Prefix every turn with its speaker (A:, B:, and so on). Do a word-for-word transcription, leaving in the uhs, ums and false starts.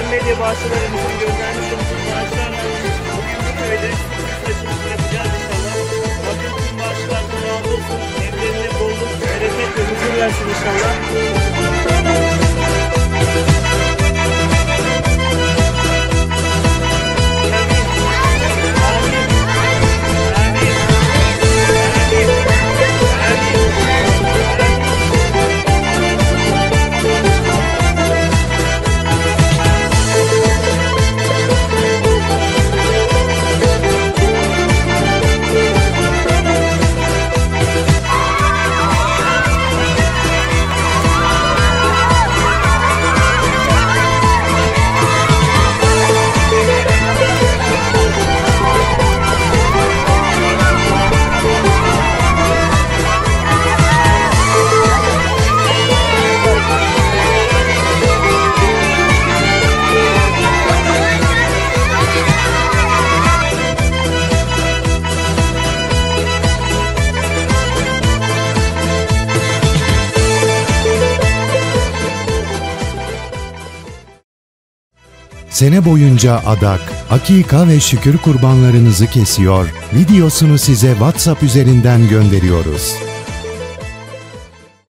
A: sosyal medya bağışçılarımızın göndermiş olduğu bağışlarla bugün bu köyde taşımızı yapacağız inşallah. Rabbim tüm bağışçılardan razı olsun. Evlerine bolluk, bereket ve huzur versin inşallah.
B: Sene boyunca adak, akika ve şükür kurbanlarınızı kesiyor, videosunu size WhatsApp üzerinden gönderiyoruz.